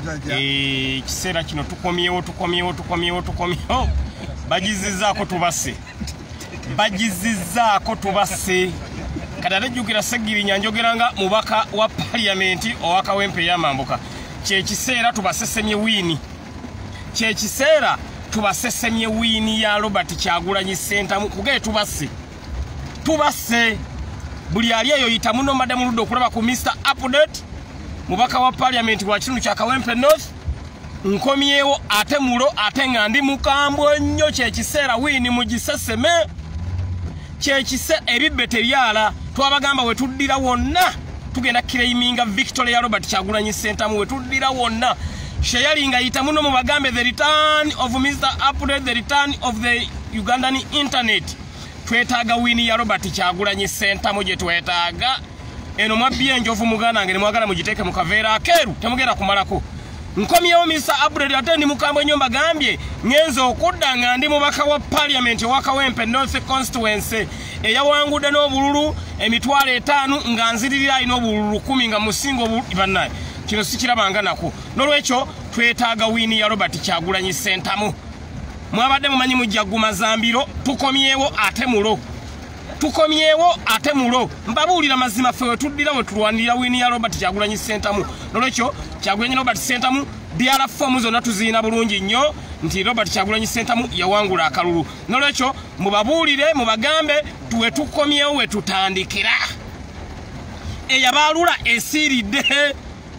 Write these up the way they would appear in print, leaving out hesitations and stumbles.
Kiseera kino tukomyewo. Bagizizzaako tubase. Kadale jukira Ssegirinya njogeranga mubaka wa parliament owa Kawempe yamambuka. Kiseera tubasesemye wini. Kiseera tubasesemye wini ya Robert Kyagulanyi Ssentamu kuge tubase. Buli ali eyo yita muno Madam Ludo okulaba ku Mr Update mubaka wa parliament wa kitundu kya Kawempe North. Nkomyewo ate mulo ate nga ndi mukambwe nnyo kiseera wini mugiseseme. Kyekise ebibbe tebyala twabagamba we tuddira wonna tugenda claiminga victory ya Robert Kyagulanyi Ssentamu we tuddira wonna sheyalinga yita muno mu bagambe the return of Mr Update, the return of the Ugandan internet. Twetaaga wini ya Robert Kyagulanyi Ssentamu gye twetaaga. Eno mwabbi enjovu muganda ngene mwagala mugiteeke mu kaveera akeeru temugenda kumalako. Nkomyewo Mr Update ate ndi mukambwe nnyo mbagambye ngenza okudda nga ndi mubaka wa parliament wa Kawempe North constituency eyawangudde n'obululu emitwalo 5 nga nziririra alina obululu 10 nga musingo bannaye. Kino sikirabanga nako. Nolwekyo twetaaga wini ya Robert Kyagulanyi Ssentamu. Mwabadde mumanyi mujja gumazambiro tukomyewo ate mulo. Mbabuulira mazima ffe we tuddira we tulwanirira wini ya Robert Kyagulanyi Ssentamu. Nolwekyo Kyagulanyi Robert Ssentamu byala fomu zonna tuziina bulungi nnyo nti Robert Kyagulanyi Ssentamu yawangula akalulu. Nolwekyo mubabuulire mubagambe tuwe tukomyewo we tutandikira. Eyabaalula esiiridde.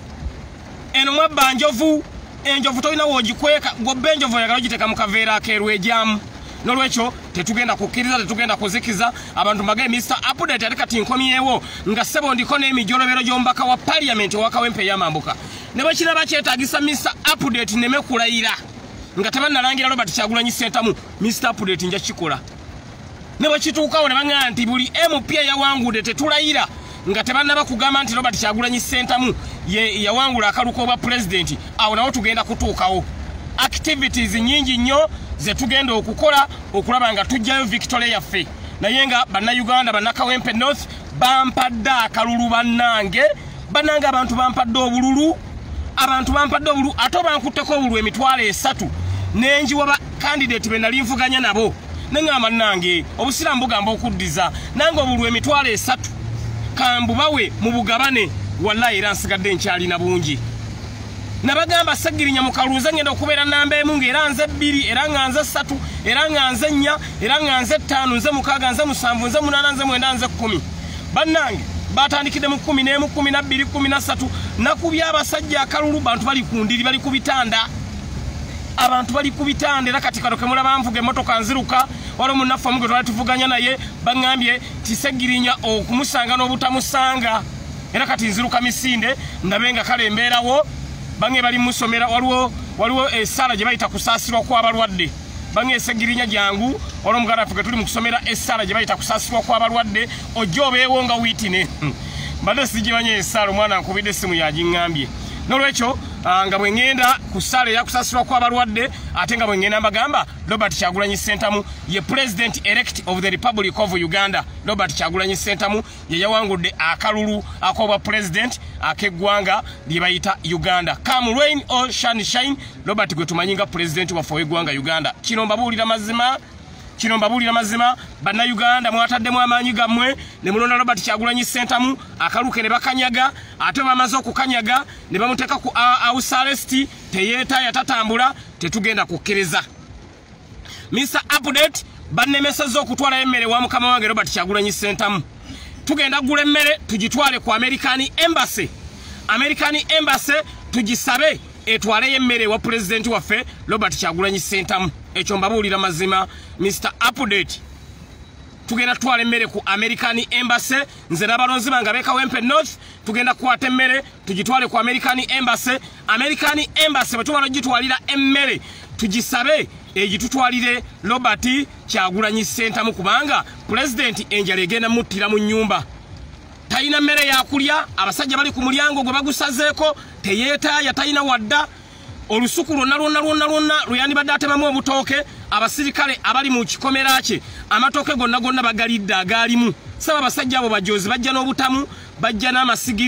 Eno mwabba njovu. Enjovu tolina woogikweka gobbe enjovu oyagala ogiteeka mu kaveera akeeru ejyamu. Nolwekyo tetugenda kukkiriza tetugenda kuzikiza abantu mbage Mr Update ate kati nkomyewo nga ssebo ndiko n'emijolobero gy'omubaka wa parliament owa Kawempe yamambuka. Ne bwe kiraba kyetaagisa Mr Update neme kulayira nga tebannalangira Robert Kyagulanyi Ssentamu Mr Update nja kikola. Ne bwe kituukawo ne baŋŋamba nti buli MP yawangudde tetulayira nga tebannaba kugamba nti Robert Kyagulanyi Ssentamu yawangula akaluko obwa president. Awo nawo tugenda kutuukawo activities nyingi nnyo ze tugenda okukola okulaba nga tujjayo victory yaffe. Naye nga bannayuganda bannakawempe North bampadde akalulu bannange abantu bampadde obululu ate bankutteko obululu emitwalo 3 n'enjiwa ba candidate be nali nvuganya nabo neŋŋamba nange obusiraamu bugamba okuddiza nange obululu emitwalo 3 kambubawe mu bugabane wallahi era nsigadde nkyalina bungi. Nabagamba Ssegirinya mukalunze ngenda okubeera namba emu ng'era nze 2 era nga nze 3 era nga nze 4 era nga nze 5 nze 6 nze 7 nze 8 nze 9 nze 10. Bannange batandikidde mu 11 12 13 nakubya abasajja akalulu bantu bali ku ndiri bali ku bitanda. Abantu bali ku bitanda era kati kaloke mulaba nvuga emmotoka nziruka waliwo munnaffe omu gwe twali tuvuganya naye baŋŋambye ti Ssegirinya okumusanga n'obutamusanga era kati nziruka misinde ndabenga kale embeerawo. Bange bali musomera waliwo essala gye bayita kusaasirwa kw'abalwadde. Bange Ssegirinya jangu olw'omuganda ffe tuli mu kusomera essala gye bayita kusaasirwa kw'abalwadde ojja obeewo nga wiitine. Mbadde sigimanyi essala omwana nkubidde essimu yagiŋŋambye. Nolwekyo nga bwe ŋŋenda ku ssala eyakusaasirwa kw'abalwadde ate nga bwe ŋŋenda mbagamba Robert Kyagulanyi Ssentamu ye president elect of the Republic of Uganda. Robert Kyagulanyi Ssentamu ye yawangudde akalulu ak'obwa president ak'eggwanga lye bayita Uganda. Come rain or shine Robert gwe tumanyi nga president waffe w'eggwanga Uganda. Kino mbabuulira mazima bannayuganda mwataddemu amaanyi gammwe ne mulonda Robert Kyagulanyi Ssentamu akaluke ne bakanyaga ate bamaze okukanyaga ne bamuteeka ku house arrest teyeetaaya tatambula tetugenda kukkiriza. Mr Update bannemesezza okutwala emmere wa mukama wange Robert Kyagulanyi Ssentamu. Tugenda gula emmere tugitwale ku American Embassy tugisabe etwale emmere wa president waffe Robert Kyagulanyi Ssentamu. Ekyo mbabuulira mazima Mr Update. Tugenda twala emmere ku American Embassy nze n'abalonzi bange ab'e Kawempe North tugenda kukwata emmere tugitwale ku American Embassy bwe tumala ogitwalira emmere tugisabe egitutwalire Robert Kyagulanyi Ssentamu kubanga president enjala egenda muttira mu nnyumba. Talina mmere yakulya abasajja bali ku mulyango gwe bagusazeeko teyeetaaya talina wadda olusuku lwonna luyandibadde atemamu obutooke abasirikale abali mu kikomera kye amatooke gonna bagalidde agaalimu. Saba abasajja abo bajoozi bajja n'obutamu bajja n'amasigiri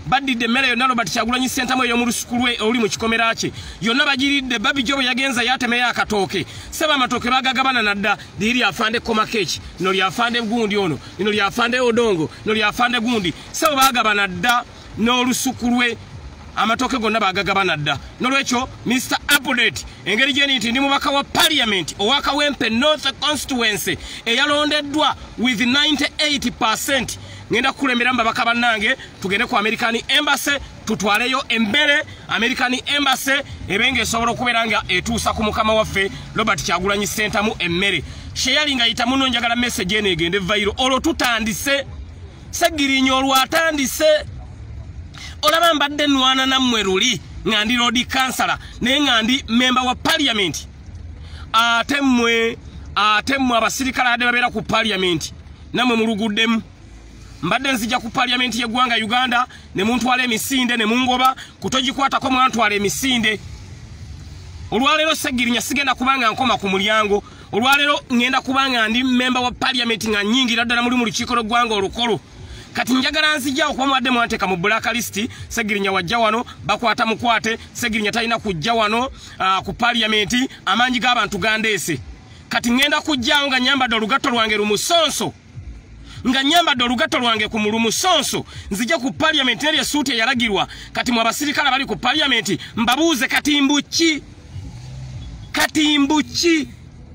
badidde emmere yonna Robert Kyagulanyi Ssentamu eyo mu lusuku lwe oli mu kikomera kye yonna bagiridde Bobi Jobo yagenza yatemeyo akatooke seba amatooke bagagabana nadda liri afande koma keeki no lyafande gundi ono lino lyafande odongo no lyafande gundi seba bagabana dda n'olusuku lwe amatoke gonna bagagabana dda nolwekyo Mr Update engeri gye nti ndi mubaka wa parliament owa Kawempe North constituency eyalondeddwa with 98%. Ngenda kulemera mbabaka bannange tugende ku American Embassy tutwaleyo embere American Embassy ebenge esobola okubeera nga etuusa ku mukama waffe Robert Kyagulanyi Ssentamu emmere sharing ayita muno njagala message ene egende viral olwo tutandise Ssegirinya olwatandise olaba mbadde nwana nammwe luli ngandi road councillor naye ngandi member wa parliament atemmwe abasirikale ade babeera ku parliament namwe muluguddemu mbadde nzija ku parliament y'eggwanga Uganda ne muntwala emisinde ne mungoba kutogikwatako mwantwala emisinde olwaleero Ssegirinya sigenda kubanga nkoma ku mulyango olwaleero ngenda kubanga ndi member wa parliament nga nyingira ddala muri mu lukiiko lw'eggwanga olukolo kati njagala nzija okuba mwadde mwanteka mu blacklist Ssegirinya wajja wano bakwata mukwate Ssegirinya talina kujja wano ku parliament amanyi g'abantu gandeese kati ngenda kujjaawo nga nyambadde olugatto lwange lumusonso nga nyambadde olugatto lwange ku mulumusonso nzija ku parliament nerye suuti eyalagirwa kati mu abasirikale bali ku parliament mbabuuze katimbuki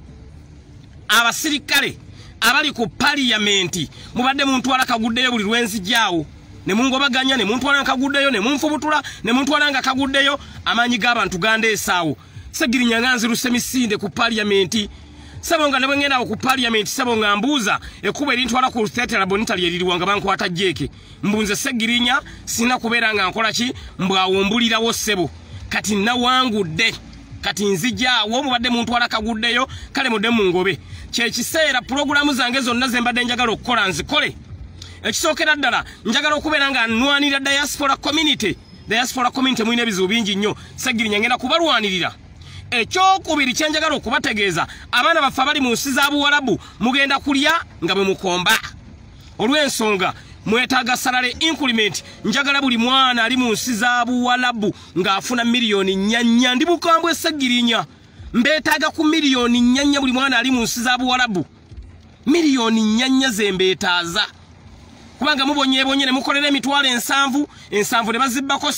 abasirikale abali ku parliament mubadde muntwala kaguddeyo buli lwenzijaawo ne mungobaganya ne muntwala kaguddeyo ne munfubutula ne muntwala nga kaguddeyo amanyi g'abantu gandeesaawo Ssegirinya nganziruse misinde ku parliament sabonga ne bwengenda ku parliament sabonga mbuuza ekuba erintwala ku theatre bonita lyeririwanga bankwata jeke mbunze Ssegirinya sina kubeera nga nkola ki mbwawumbulirawo ssebo kati nawangudde kati nzijaawo mubadde muntwala kaguddeyo kale mudde mu ngobe kyekiseera programu zange zonna zembadde njagala okukola nzikole ekisookera ddala njagala okubeera nga nnwanira diaspora community mulina ebizibu bingi nnyo Ssegirinya ngenda kubalwanirira ekyokubiri kyenjagala okubategeeza abaana baffe abali mu nsi za Ebuwalabu mugenda kulya nga bwe mukomba olw'ensonga mwetaaga salary increment njagala buli mwana ali mu nsi za Ebuwalabu ng'afuna miliyoni 4 ndi bukambwe Ssegirinya mbeetaaga ku miliyoni 4 buli mwana ali mu nsi za Ebuwalabu miliyoni 4 zembeetaaza kubanga mubonye ne mukolera emitwalo 7 ne bazibbako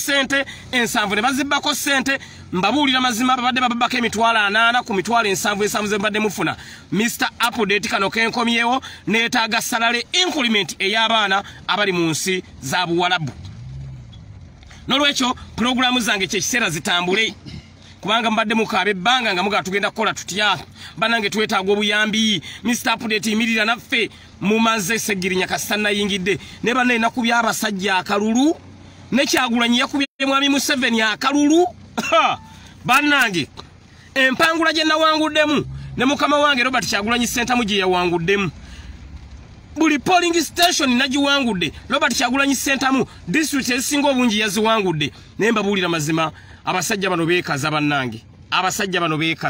ssente mbabuulira mazima babadde babako emitwalo 8 ku mitwalo 7 zembadde mufuna Mr Update kano kenkomyewo neetaaga salary increment ey'abaana abali mu nsi za Ebuwalabu nolwekyo programu zange kyekiseera zitambule kubanga mbadde mukaaba ebbanga nga muga tugenda kukola tutya banange twetaaga obuyambi Mr Update imirira naffe mumaze Ssegirinya kasita nayingidde ne banne nakubya abasajja akalulu ne Kyagulanyi yakubye mwami Museveni akalulu banange empangula gye nawanguddemu ne mukama wange Robert Kyagulanyi Ssentamu gye yawanguddemu buli polling station nagiwangudde Robert Kyagulanyi Ssentamu district esinga obungi yaziwangudde naye mbabuulira mazima abasajja bano beekaza bannange abasajja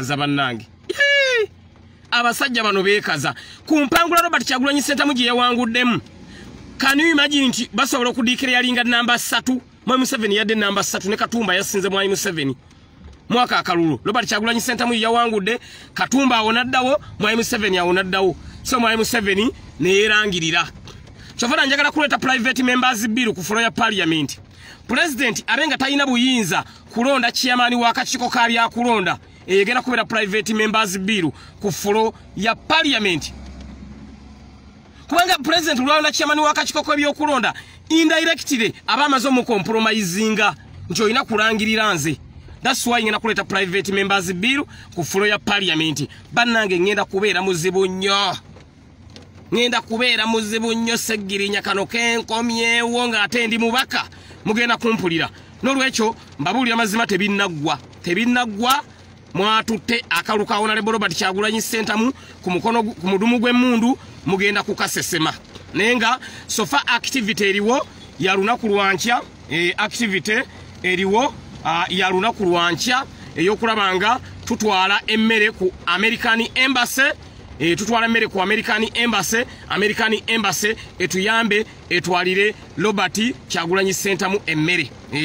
bano beekaza ku mpangula Robert Kyagulanyi Ssentamu gye yawanguddemu can you imagine nti basobola okudiikira yalinga namba 3 mwami Museveni yadde namba 3 ne Katumba yasinze mwami Museveni mwaka akalulu Robert Kyagulanyi Ssentamu yawangudde Katumba awonaddawo mwami Museveni awonaddawo so mwami Museveni ne yerangirira kyofana njagala kuleeta private members bill ku floor ya parliament president abenga talina buyinza kulonda chairman w'akakiiko k'abya kulonda eyegenda kubeera private members bill ku floor ya parliament kubanga president ulwalonda chairman w'akakiiko k'ebyokulonda indirectly abamaze mu compromisinga nti olina kulangirira nze that's why ngenda kuleeta private members bill ku floor ya parliament bannange ngenda kubeera muzibu nnyo Ssegirinya kano kenkomyewo ng'ate ndi mubaka mugenda kumpulira nolwekyo mbabuulira mazima tebinnagwa mwatutte akaluka Honorable Robert Kyagulanyi Ssentamu ku mudumu gw'emmundu mugenda kukasesema naye nga sofa activity eriwo ya lunaku lwankya activity eriwo ya lunaku lwankya ey'okulaba nga tutwala emmere ku American Embassy tutwala mmere ku American Embassy etuyambe etwalire Robert Kyagulanyi Center mu emmere.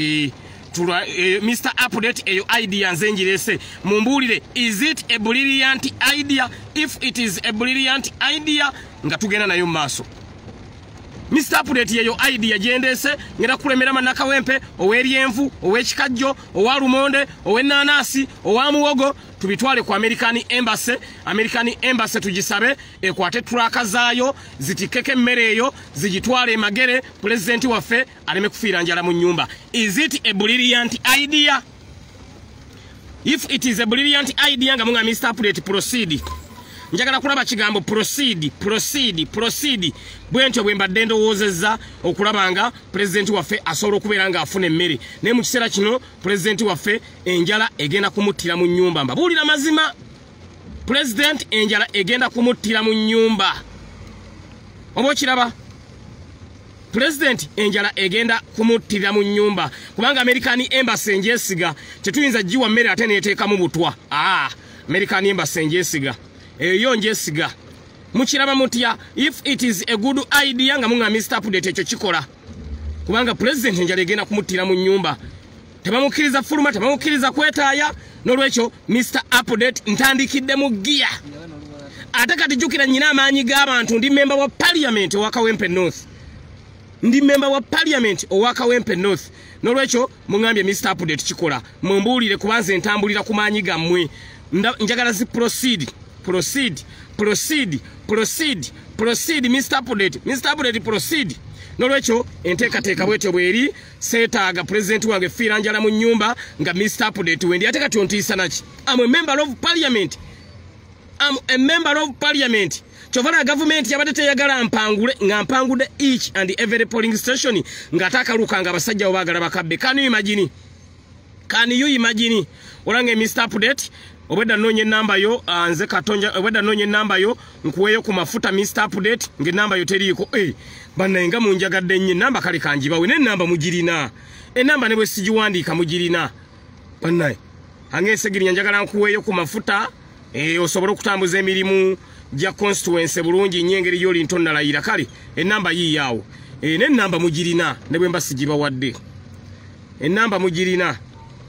Mr. Update eyo idea nzenjirese mumbulire, is it a brilliant idea? If it is a brilliant idea nga tugenda nayo maaso. Mr. Update eyo idea jendese ngera kulemera Mp Kawempe oweryenvu owekikajjo owalumonde owenanasi owamuwogo tubitwale ku American Embassy tugisabe ekwate traka zaayo zitikeke mmere eyo zigitwale magere president waffe aleme kufiira njala mu nyumba. Is it a brilliant idea? If it is a brilliant idea nga munga Mr. Update proceed. Njagala kulaba kigambo proceed bwentyo bwembadde ndowoozezza okulabanga president waffe asobola okubeera nga afuna emmere naye mu kiseera kino president waffe enjala egenda kumuttira mu nnyumba. Mbabuulira mazima, president enjala egenda kumuttira mu nnyumba. Oba okiraba? President enjala egenda kumuttira mu nnyumba kubanga American Embassy njesiga tetuyinza jiwa mmere ate neeteekamu butwa. American Embassy njesiga eyo njesiga mukiraba mutya. If it is a good idea nga munga Mr. Update ekyo kikola kubanga president enjala egenda kumuttira mu nnyumba. Tebamukiriza fuluma, tebamukiriza kwetaaya, nolwekyo Mr. Update ntandikidde mu gia. Ate kati jjukira nnyina amaanyi g'abantu, ndi member wa parliament owa Kawempe North. Nolwekyo mungambye Mr. Update kikola mumbuulire kubanze ntambulira ku maanyi gammwe. Njagala zi proceed Mr. Update proceed. Nolwekyo enteekateeka bwetyo bweri seetaaga president wange fiira njala mu nnyumba nga Mr. Update wendi ate kati ontiisa naki. I'm a member of parliament. Chovala government yabadde teyagala mpangule nga mpangude each and every polling station nga atakalukanga abasajja obaagala bakabbe. Can you imagine? Olange Mr. Update obwedda nonye namba yo nze katonja obwedda nonye namba yo nkuweyo ku mafuta Mr. Update nge namba yo teriiko. Bannayenga munjagadde nnyo namba kale kanjibawe ne namba mugirina. Enamba ne bwe sigiwandiika mugirina. Bannaye ange Ssegirinya njagala nkuweyo ku mafuta osobola okutambuza emirimu ja constituency bulungi nyengeri yoli ntonnalayira kale enamba yiyawo. Ne namba mugirina ne bwe mbasigibawadde. Enamba mugirina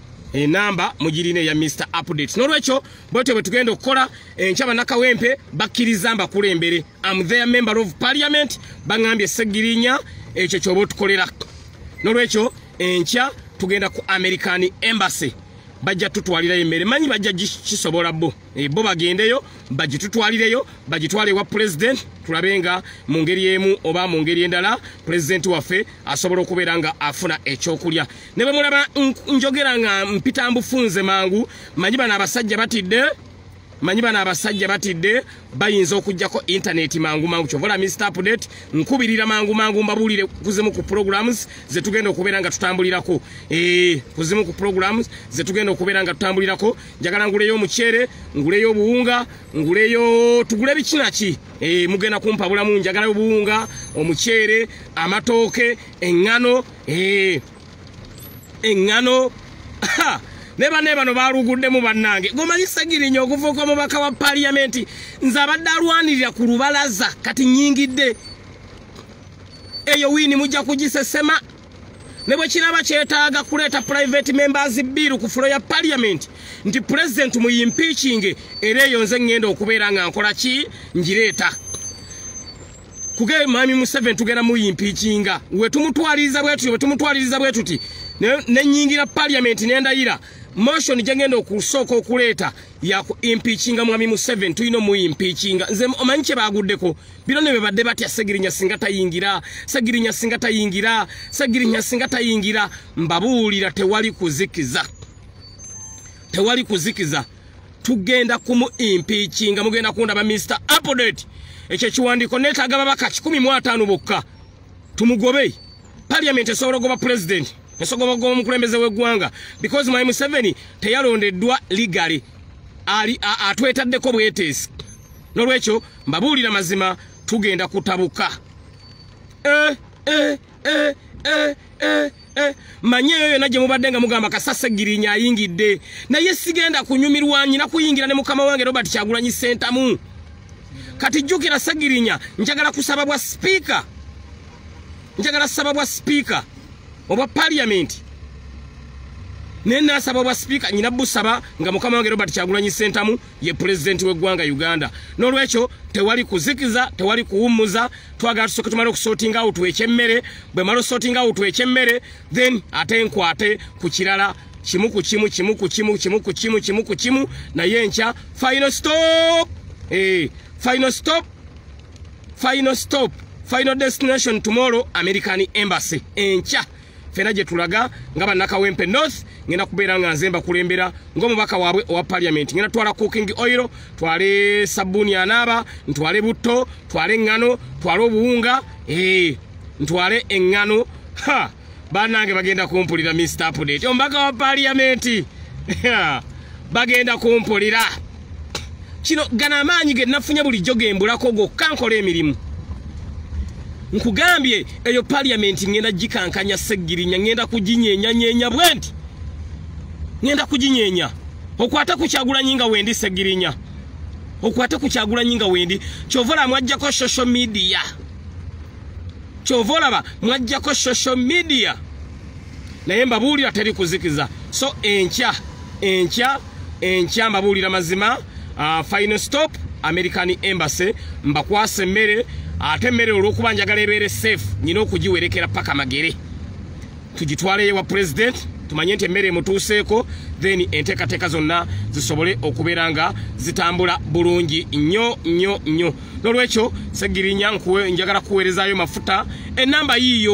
ya Mr. Update. Nolwekyo bwetyo bwe tugenda okukola enkyaba Mp Kawempe bakkiriza mbakulembere. I'm their member of parliament. Bangambye Ssegirinya ekyo kyoba otukolera. Nolwekyo enkya tugenda ku American Embassy. Bajja tutwalirayo emmere. Manyi bajja kisobola bo. Bo bagendeyo bagitutwalireyo bagitwale wa president tulabenga mu ngeri emu oba mu ngeri endala president waffe asobola okubeera nga afuna ekyokulya. Ne bwe mulaba njogera nga mpita mbufunze mangu manyi bano abasajja batidde bayinza okujjako internet mangu kyovola Mr. Update nkubirira mangu mbabuulire kuzimu ku programs ze tugenda okubeera nga tutambulirako. Kuzimu ku programs ze tugenda okubeera nga tutambulirako. Njagala nguleyo omuceere, nguleyo obuwunga, nguleyo tugule bikinaki. Mugenda kumpa bulamu. Njagala obuwunga, omuceere, amatooke, eŋŋano. Neba no balugudde mu bannange. Gomanyi Ssegirinya okuvuka omubaka wa parliament nze abadde alwanirira ku lubalaza kati nyingidde. Eyo wini mujja kugisesema. Ne bwe kiraba kyetaaga kuleeta private members bill ku floor ya parliament nti president mu impeaching era eyo nze ngenda okubeera nga nkola ki ngireeta. Kuge Mami Museveni tugenda mu impeachinga. We tumutwaliriza bwetuti. Ne nyingira parliament nendayira. Motion jengendo okusooka okuleeta ya ku impeachinga Mwami Museveni tuyino mu impeachinga. Nze omanyi kye baguddeko. Bino ne bebadde batya Ssegirinya singa tayingira. Mbabuulira tewali kuzikiza. Tugenda kumu impeachinga mugenda kundaba Mr. Update. Ekyo kiwandiiko neetaaga babaka 15 bokka. Tumugobe. Parliament esobola goba president. Esogoba goba omukulembeze w'eggwanga. Because Mwami Museveni teyalondeddwa legally. Atwetaddeko bweteesi. Nolwekyo mbabuulira mazima tugenda kutabuka. Manye eyo najje mubadde nga mugamba kasa Ssegirinya ayingidde. Naye sigenda kunyumirwa nyina kuyingira ne mukama wange Robert Kyagulanyi Center mu. kati jjukira Ssegirinya njagala kusaba bwa speaker oba parliament nena saba bwa speaker nyina busaba nga mukama wange Robert Kyagulanyi Ssentamu ye president w'eggwanga Uganda n'olwekyo tewali kuzikiza tewali kuwumuza twagala tusoke tumale okusortinga out ekyemmere bwe malo sorting out ekyemmere then ate nkwate ku kirala kimu ku kimu naye enkya final stop final destination tomorrow American Embassy enkya fena gye tulaga nga Mp Kawempe North ngenda kubeera nga nzemba kulembera ng'omubaka waabwe owa parliament ngenda twala cooking oil twale sabuni anaaba ntwale butto twale engano twale obuwunga ntwale engano banange bagenda kumpulira Mr. Update omubaka wa parliament bagenda kumpulira kino gana amaanyi ge nafunye bulijjo gembulako gokkankola emirimu nkugambye eyo parliament ngenda gikankanya Ssegirinya ngenda kuginyeenya bwenti ngenda kuginyeenya okwata ku Kyagulanyi nga wendi Ssegirinya okwata ku Kyagulanyi nga wendi kyovola mwajjako social media naye mbabuulira teri kuzikiza so enkya mbabuulira mazima final stop American Embassy mbakwasa emmere ate emmere olw'okuba njagala ebeere safe nyina okugiwerekera paka magere tugitwaleyo wa president tumanye nti emmere emutuuseeko then enteekateeka zonna zisobole okubeera nga zitambula bulungi nnyo n'olwekyo Ssegirinya njagala kuweerezaayo mafuta enamba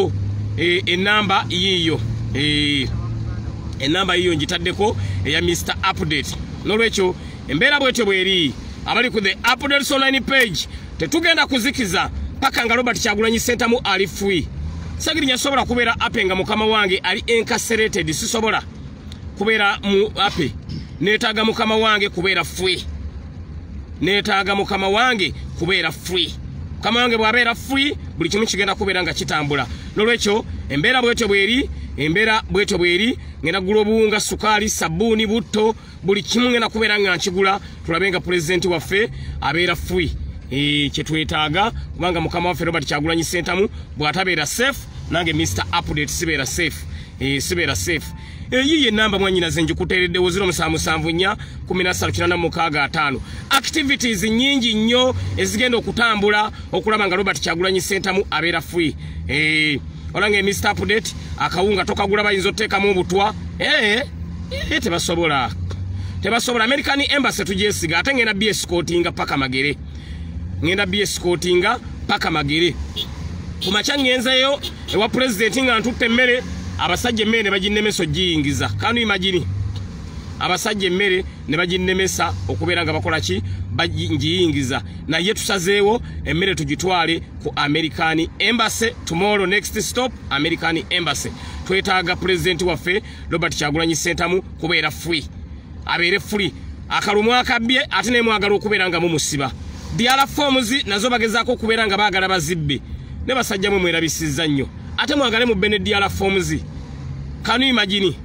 yiyo ngitaddeko eya Mr. Update n'olwekyo embeera bwetyo bweri abali ku the updates online page tetugenda kuzikiza paka nga Robert Kyagulanyi Ssentamu ali free Ssegirinya sobola kubeera ape nga mukama wange ali incarcerated sisobola kubeera mu ape neetaaga mukama wange kubeera free mukama wange bw'abeera free buli kimu kigenda kubeera nga kitambula n'olwekyo embeera bwetyo bweri ngenda gula obuwunga sukaali sabbuuni butto buli kimu ngenda kubeera nga nkigula tulabe nga president waffe abeera free kyetwetaaga kubanga mukama waffe Robert Kyagulanyi Ssentamu bw'atabeera safe nange Mr. Update sibeera safe eyiye namba mwanyinaze njikuteereddewo 0774 activities nyingi nnyo ezigenda okutambula okulaba nga Robert Kyagulanyi Ssentamu abeera free olange Mr. Update akawunga tokagula bayinza otteekamu obutwa tebasobola American Embassy tugyesiga ate ngenda escortinga paka magere kumakya ngenzeyo ewa president nga ntutte emmere abasajja emmere ne baginnemesa ogiyingiza kanu imagine abasajja emmere ne baginnemesa okubeera nga bakola ki bagiyingiza naye tusazeewo emmere tugitwale ku American Embassy tomorrow next stop American Embassy twetaaga president waffe Robert Kyagulanyi Ssentamu kubeera free abeere free akalumu akabbye ate ne mwagala okubeera nga mumusiba diala forms nazo bagezaako okubeera nga baagala bazibbe ne basajja mwe mwerabisizza nnyo ate mwagale mu bene diala forms kanu imagine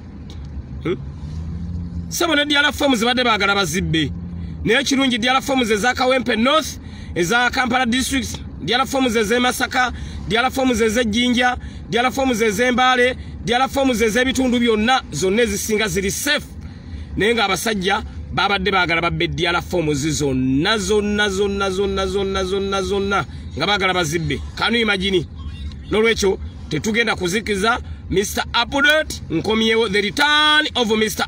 sabo ne diala forms badde baagala bazibbe naye kirungi diala forms eza Kawempe North eza Kampala district diala forms eze Masaka diala forms eze Jinja diala forms eze Mbale diala forms eze bitundu byonna zonna ezisinga ziri safe naye nga abasajja babadde baagala babbe diala forms zonna nga baagala bazibbe kanu imagine n'olwekyo tetugenda kuzikiza Mr. Update nkomyewo the return of Mr.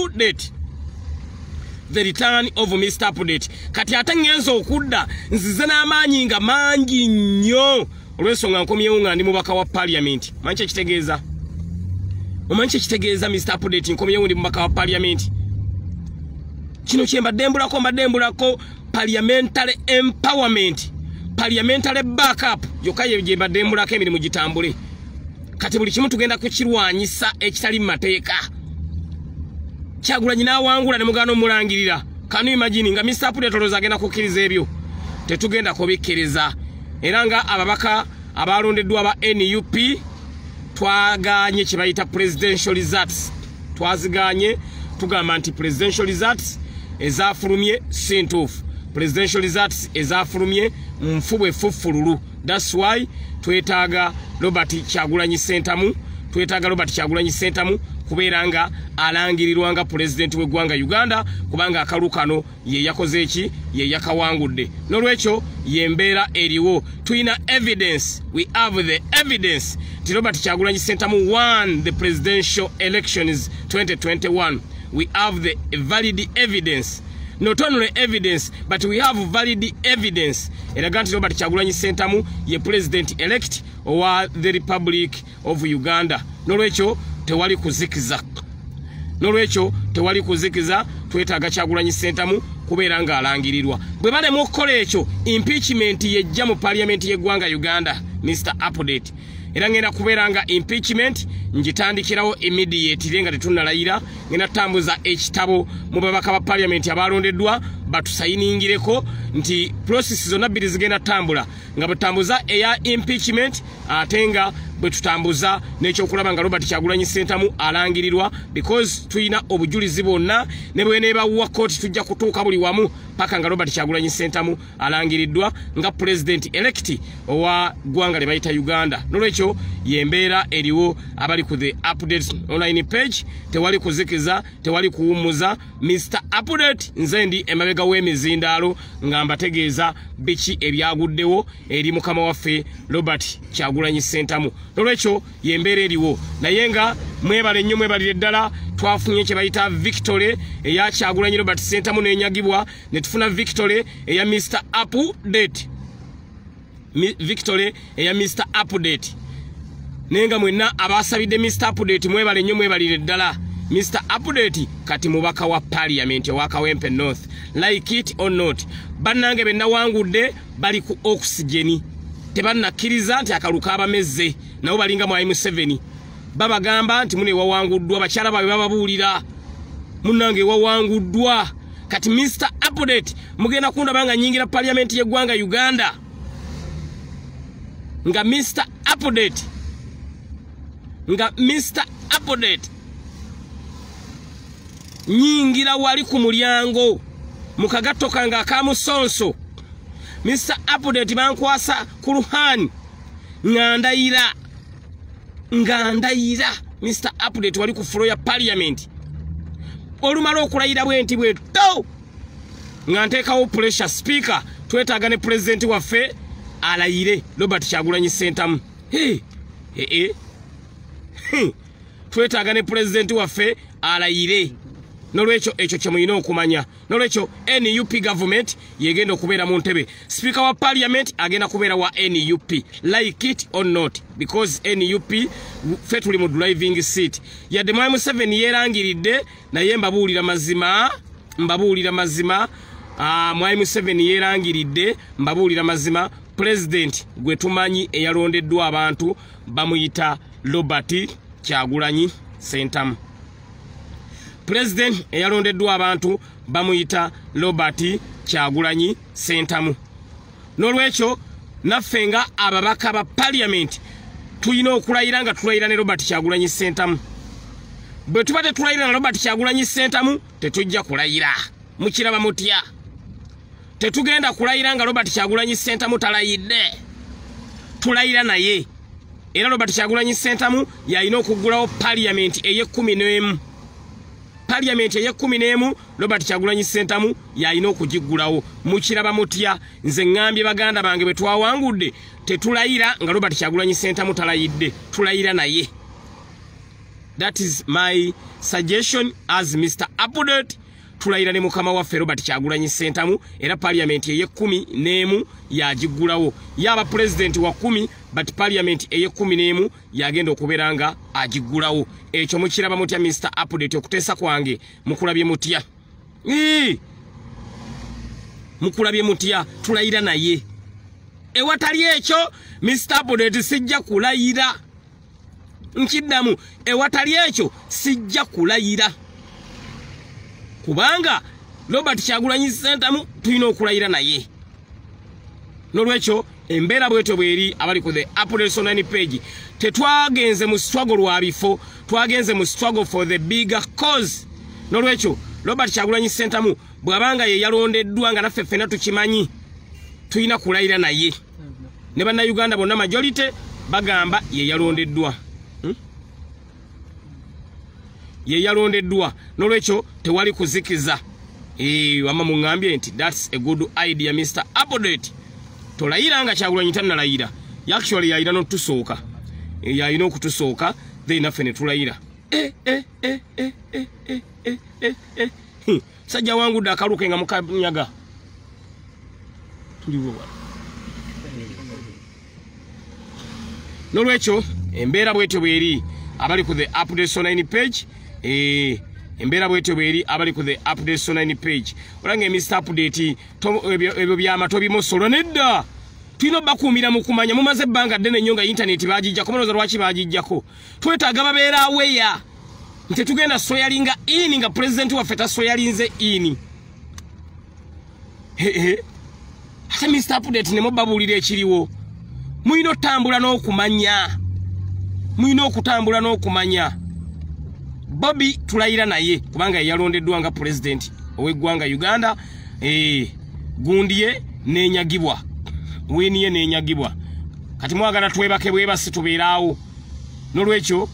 Update kati ate ngenza okudda nzize n'amaanyi nga mangi nnyo olw'ensonga nkomyewo nga ndi mubaka wa parliament omanyi kyekitegeeza Mr. Update nkomyewo ndi mubaka wa parliament kino kyembadembulako parliamentary empowerment parliamentary backup yokka ye mbadembulako emirimu gitambule kati buli kimu tugenda kukirwanyisa ekitali mu mateeka Kyagulanyi n'awangula ne mugaana omulangirira kanu imagine nga Mr. Update olowooza agenda kukkiriza ebyo tetugenda kubikkiriza era nga ababaka abalondeddwa ba NUP twaganye kye bayita presidential results twaziganye tugamba nti presidential results ezafulumye sintuufu presidential results ezafulumye mfubwe fufululu. That's why twetaaga Robert Kyagulanyi Ssentamu, kubeera nga alangirirwa nga president w'eggwanga Uganda, kubanga akalukano ye yakoze eki, ye yakawangudde. Nolwekyo yembeera eriwo. Tuyina evidence, we have the evidence that Robert Kyagulanyi Ssentamu won the presidential elections 2021. We have the valid evidence. Not only evidence, but we have valid evidence. Eraga nti Robert Kyagulanyi Ssentamu ye president elect wa the Republic of Uganda. Nolwekyo tewali kuzikiza, twetaaga Kyagulanyi Ssentamu kubeera nga alangirirwa. Bwe balema okukola ekyo, impeachment yejja mu parliament y'eggwanga Uganda, Mr. Update. Era ngenda kubeera nga impeachment njitandikirawo immediately nga tetunnalayira, ngenda tambuza ekitabo mu babaka ba parliament abalondeddwa batusayiningireko nti process zonna bbiri zigenda tambula, nga butambuza eya impeachment ate nga bwe tutambuza n'ekyokulaba nga Robert Kyagulanyi Ssentamu alangirirwa, because tuyina obujulizi bwonna ne bweneebawa kooti tujja kutuuka buli wamu paka nga Robert Kyagulanyi Ssentamu alangiriddwa nga president elect owa ggwanga lye bayita Uganda. Nolwekyo yembeera eriwo abali ku the updates online page. Tewali kuzikiza, tewali kuwummuza. Mr. Update nze ndi emabega w'emizindaalo nga mbategeeza biki ebyaguddewo eri mukama waffe Robert Kyagulanyi Ssentamu. Nolwekyo yembeera eriwo, naye nga mwebale nnyo, mwebalire ddala. Twafunye kye bayita victory eya Kyagulanyi Robert Ssentamu n'enyagibwa, ne tufuna victory eya Mr. Update. Victory eya Mr. Update. Nenga mwenna abasabidde Mr. Update mwebale nnyo, mwebalire ddala. Mr. Update kati mubaka wa parliament wa Kawempe North. Like it or not, bannange benna wangudde bali ku oxygen. Tebannakkiriza nti akaluka abamezze nabo balinga mu M7. Babagamba nti mune wawanguddwa, bakyala babe bababuulira munnange wawanguddwa. Kati Mr. Update mugenda kundaba nga nyingira parliament y'eggwanga Uganda nga Mr. Update nyingira wali ku mulyango mukagatto kanga akamusonso. Mr. Update bankwasa ku luhani ngandayira. Mr. Update wali ku floor ya parliament olumala okulayira bwenti bweto nga nteekawo pressure speaker, twetaaga ne president waffe alayire Robert Kyagulanyi Ssentamu. Twetaaga ne president waffe alayire. Nolwekyo ekyo kye muyina okumanya. Nolwekyo NUP government yegenda okubeera mu ntebe. Speaker wa parliament agenda kubeera wa NUP. Like it or not, because NUP ffe tuli mu driving seat. Yadde mwami 7 yeerangiridde naye mbabuulira mazima. Mwami 7 yeerangiridde mbabuulira mazima. President gwe tumanyi eyalondeddwa abantu bamuyita Robert Kyagulanyi Ssentamu. President eyalondeddwa abantu bamuyita Robert Kyagulanyi Ssentamu. Nolwekyo naffe nga ababaka ba parliament tuyina okulayira nga tulayira ne Robert Kyagulanyi Ssentamu. Bwe tuba tetulayira na Robert Kyagulanyi Ssentamu tetujja kulayira. Mukiraba mutya? Tetugenda kulayira nga Robert Kyagulanyi Ssentamu talayidde. Tulayira naye. Era Robert Kyagulanyi Ssentamu yalina okuggulawo parliament eye-11. Parliament eye-11 Robert Kyagulanyi Ssentamu yalina okugiggulawo. Mukiraba mutya? Nze ngambye baganda bange bwe twawangudde tetulayira nga Robert Kyagulanyi Ssentamu talayidde. Tulayira naye. That is my suggestion as Mr. Update. Tulayira ne mukama waffe Robert Kyagulanyi Ssentamu, era parliament eye-11 yagiggulawo. Yaba president wa 10 but parliament eye-11 yagenda okubeera nga agiggulawo. Ekyo mukiraba mutya Mr. Update? Okuteesa kwange mukulabye mutya? Mukulabye mutya? Tulayira naye. Ewatali ekyo Mr. Update sijja kulayira. Nkiddamu, ewatali ekyo sijja kulayira. Kubanga Robert Kyagulanyi Ssentamu tulina okulayira naye. Nolwekyo embeera bwetyo bweri abali ku the updates online page. Tetwagenze mu struggle lwa bifo, twagenze mu struggle for the bigger cause. Nolwekyo Robert Kyagulanyi Ssentamu bwabanga ye yalondeddwa nga naffe ffenna tukimanyi tulina kulayira naye ne bannayuganda bonna majority bagamba ye yalondeddwa ye yalondeddwa n'olwekyo tewali kuzikiza wama mungambye nti that's a good idea Mr. Update tolayira nga Kyagulanyi tannalayira actually yayira n'otusooka yayina okutusooka then naffe ne tulayira sajja wangu dakaluke nga mukanyaga tuliwo n'olwekyo embeera bwetyo bweri abali ku the update online page embeera bwetyo bweri abali ku the update online page olange Mr. Update ebyo byamato bimosolo nedda tulina bakuumira mu kumanya mumaze ebbanga ddene nnyo nga internet bagijjako mulowooza lwaki bagijjako twetaaga babeera aweya nti tugenda soyalinga ini nga president waffe tasoyalinze ini ate Mr. Update ne mubabuulira ekiriwo mulina otambula n'okumanya mulina okutambula n'okumanya Bobi tulayira naye kubanga yalondeddwa nga president ow'eggwanga Uganda gundiye n'enyagibwa winiye n'enyagibwa kati mwagala twebake bwebasi tubeeraawo n'olwekyo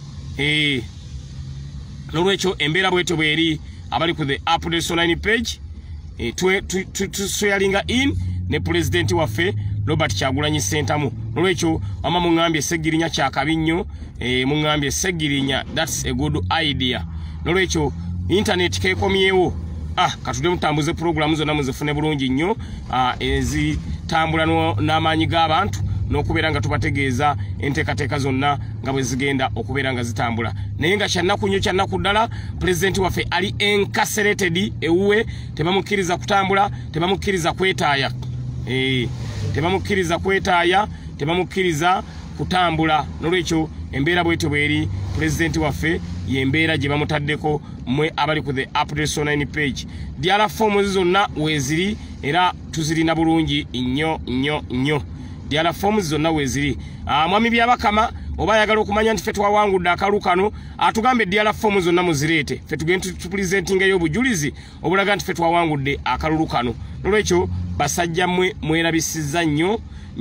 embeera bwetyo bweri abali ku the update online page tusoyalinga in ne president waffe Robert Kyagulanyi Ssentamu n'olwekyo wama mungambye Ssegirinya kyakabi nnyo mungambye Ssegirinya that's a good idea n'olwekyo internet kekomyewo katudde mutambuze programu zonna muzifune bulungi nnyo ezitambula n'amaanyi g'abantu n'okubeera nga tubategeeza enteekateeka zonna nga bwe zigenda okubeera nga zitambula naye nga kyannaku nnyo kyannaku ddala pulezidenti waffe ali incarcerated ewuwe tebamukkiriza kutambula tebamukkiriza kwetaaya tebamukkiriza kwetaaya tebamukkiriza kutambula n'olwekyo embeera bwetyo bweri pulezidenti waffe yembeera gye bamutaddeko mwe abali ku the update online page diala forms zonna weeziri era tuzirina bulungi nnyo diala forms zonna weeziri mwami byabakama oba ayagala okumanya nti ffe twawangudde akalu kano atugambe diala forms zonna muzireete ffe tugenda tupresentingayo obujulizi obulaga nti ffe twawangudde akalulu kano n'olwekyo basajja mmwe mwerabisizza nnyo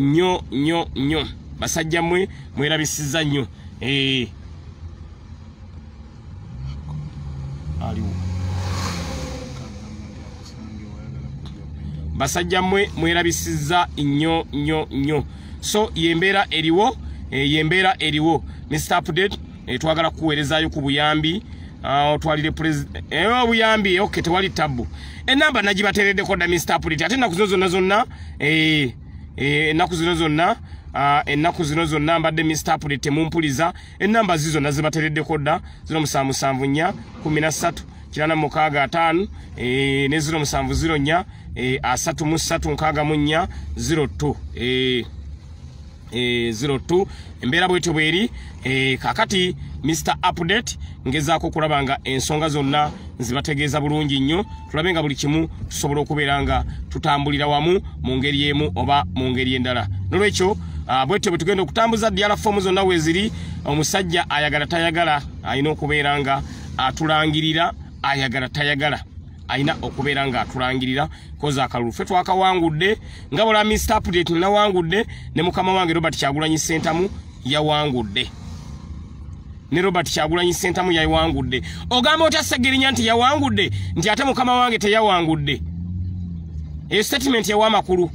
basajja mmwe mwerabisizza nnyo basajja mmwe mwerabisizza nnyo so yembeera eriwo Mr. Update twagala kuweerezaayo ku buyambi twalire president obuyambi okay tewali tabu enamba nagibatereddeko dda Mr. Update ate ennaku zino zonna mbadde Mr. Update temumpuliza enamba zizo nazibatereddeko dda 0774 13 865 ne 0704 33 64 02 embeera bwetyo bweri kakati Mr. Update ngezaako kulaba nga ensonga zonna nzibategeeza bulungi nnyo tulabe nga buli kimu tusobola okubeera nga tutambulira wamu mu ngeri emu oba mu ngeri endala n'olwekyo bwetyo bwe tugenda okutambuza diala fomu zonna weeziri omusajja ayagala tayagala alina okubeera nga atulangirira ayagala tayagala alina okubeera nga atulangirira koza akalulu ffe twakawangudde nga bw'olaba Mr. Update nawangudde ne mukama wange Robert Kyagulanyi Ssentamu yawangudde ne Robert Kyagulanyi Ssentamu yawangudde ogamba otya Ssegirinya nti yawangudde nti ate mukama wange teyawangudde eyo statement yawa amakulu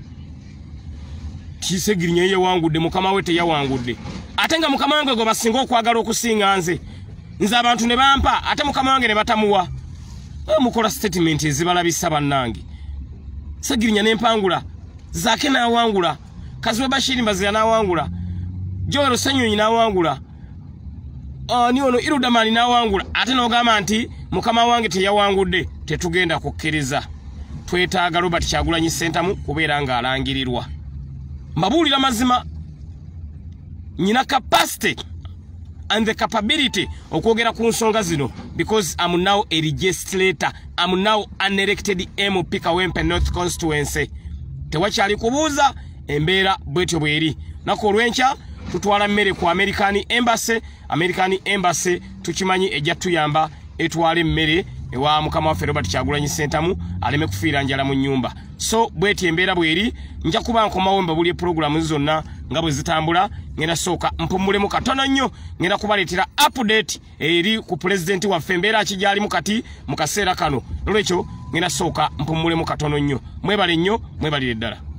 ti Ssegirinya yawangudde mukama we teyawangudde ate nga mukama wange gwe basinga okwagala okusinga nze abantu ne bampa ate mukama wange ne batamuwa mukola statement ezibalabisa bannange Ssegirinya n'empangula zaake n'awangula Kaziwe Bashiri Mbazira n'awangula Joero Ssenyonyi n'awangula ni ono Irudamani n'awangula ate n'ogamba nti mukama wange teyawangudde tetugenda kukkiriza twetaaga Robert Kyagulanyi Ssentamu kubeera nga alangirirwa mbabuulira mazima nyina capacity and the capability okwogera ku nsonga zino because I'm now a legislator I'm now an elected Mp Kawempe North constituency tewakyali kubuuza embeera bwetyo bweri nako olwenkya tutwala mmere ku American Embassy tukimanyi ejja tuyamba etwala emmere ewa mukama waffe Robert Kyagulanyi Ssentamu aleme kufiira njala mu nyumba. So bweti embeera bweri nja kuba nkomawo mbabulye programu zonna nga bwe zitambula. Ngenda sooka mpumulemu katono nnyo ngenda kubaleetera update eri ku president waffe embeera kijalimu kati mu kaseera kano. Nolwekyo ngenda sooka mpumulemu katono nnyo. Mwebale nnyo, mwebalire ddala.